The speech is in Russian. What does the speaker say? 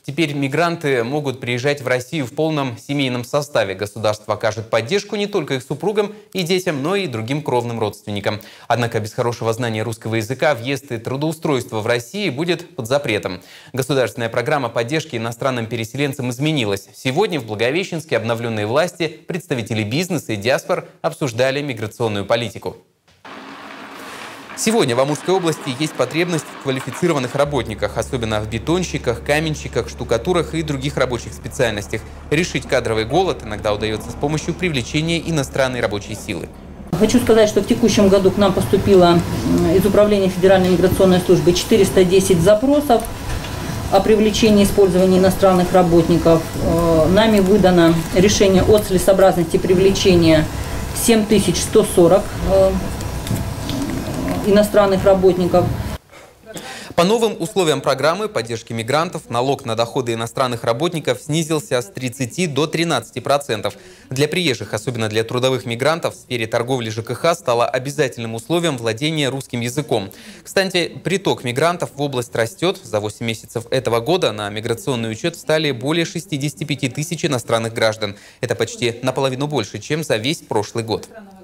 Теперь мигранты могут приезжать в Россию в полном семейном составе. Государство окажет поддержку не только их супругам и детям, но и другим кровным родственникам. Однако без хорошего знания русского языка въезд и трудоустройство в России будет под запретом. Государственная программа поддержки иностранным переселенцам изменилась. Сегодня в Благовещенске обновленные власти, представители бизнеса и диаспор обсуждали миграционную политику. Сегодня в Амурской области есть потребность в квалифицированных работниках, особенно в бетонщиках, каменщиках, штукатурах и других рабочих специальностях. Решить кадровый голод иногда удается с помощью привлечения иностранной рабочей силы. Хочу сказать, что в текущем году к нам поступило из Управления Федеральной миграционной службы 410 запросов о привлечении и использовании иностранных работников. Нами выдано решение о целесообразности привлечения 7140 иностранных работников. По новым условиям программы поддержки мигрантов налог на доходы иностранных работников снизился с 30 до 13%. Для приезжих, особенно для трудовых мигрантов, в сфере торговли ЖКХ стало обязательным условием владения русским языком. Кстати, приток мигрантов в область растет. За 8 месяцев этого года на миграционный учет встали более 65 тысяч иностранных граждан. Это почти наполовину больше, чем за весь прошлый год.